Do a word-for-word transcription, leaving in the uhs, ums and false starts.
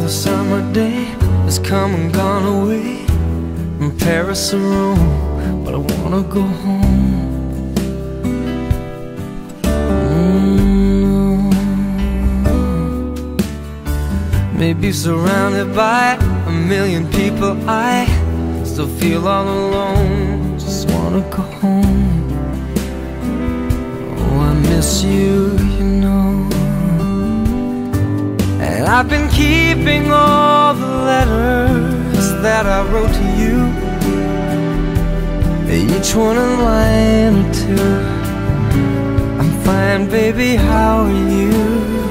the summer day has come and gone away from Paris or Rome, but I wanna go home. Mm. Maybe surrounded by a million people, I still feel all alone. Just wanna go home. Oh, I miss you, you know. And I've been keeping all the letters that I wrote to you, each one a line or two. I'm fine, baby, how are you?